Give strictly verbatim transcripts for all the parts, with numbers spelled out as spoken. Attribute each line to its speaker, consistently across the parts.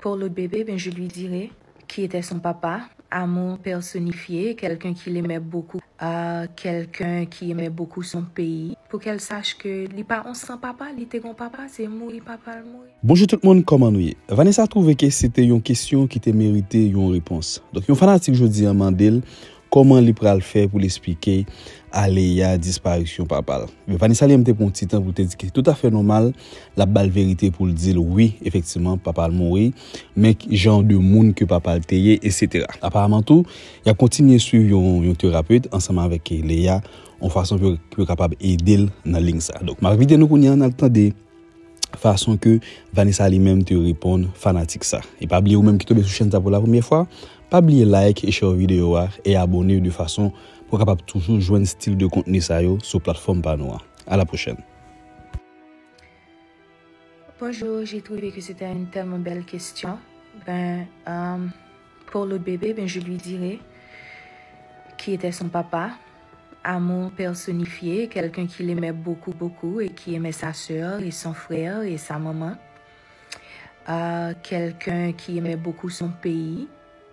Speaker 1: Pour le bébé, ben, je lui dirais qui était son papa, amour personnifié, quelqu'un qui l'aimait beaucoup, euh, quelqu'un qui aimait beaucoup son pays, pour qu'elle sache que li pas on sans papa, li te gon papa, c'est mourir papa le mourir.
Speaker 2: Bonjour tout le monde, comment nous y? Vanessa a trouvé que c'était une question qui te méritait une réponse. Donc, un fanatique jodi a mandel comment li pral faire pour l'expliquer à Léa disparition papa. Mais Vanessa li m'te pour un petit temps pour te dire que c'est tout à fait normal la balle vérité pour le dire oui, effectivement papa le mourir, mais genre de monde que papa le teye, et cetera. Apparemment tout, il a continué suivre un, un thérapeute ensemble avec Léa en façon pour pour capable aider dans ligne ça. Donc ma vidéo nous connait en le temps de façon que Vanessa lui-même te répond fanatique ça. Et pas oublier ou même qui tombe sur chaîne pour la première fois, pas oublier like et share vidéo et abonner de façon pour capable toujours joindre style de contenu ça yo sur plateforme Panoa. À la prochaine.
Speaker 1: Bonjour, j'ai trouvé que c'était une tellement belle question. Ben, euh, pour le bébé, ben, je lui dirais qui était son papa, amour personnifié, quelqu'un qui l'aimait beaucoup, beaucoup et qui aimait sa sœur et son frère et sa maman. Euh, quelqu'un qui aimait beaucoup son pays.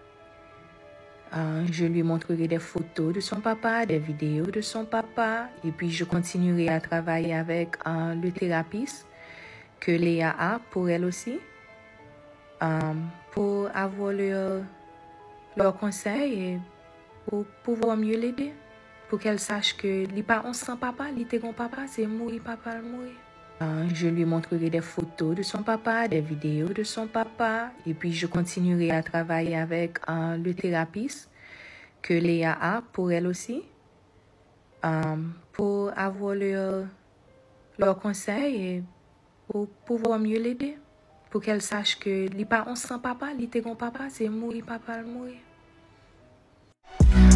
Speaker 1: Euh, je lui montrerai des photos de son papa, des vidéos de son papa, et puis je continuerai à travailler avec euh, le thérapeute que Léa a pour elle aussi, euh, pour avoir leur, leur conseil et pour pouvoir mieux l'aider, pour qu'elle sache que li pas on sans papa, li te gon papa, c'est mourir papa le mourir. Euh, je lui montrerai des photos de son papa, des vidéos de son papa, et puis je continuerai à travailler avec euh, le thérapeute que Léa a pour elle aussi, euh, pour avoir leur, leur conseil et pour pouvoir mieux l'aider, pour qu'elle sache que li pas on sans papa, li te gon papa, c'est mourir papa le mourir.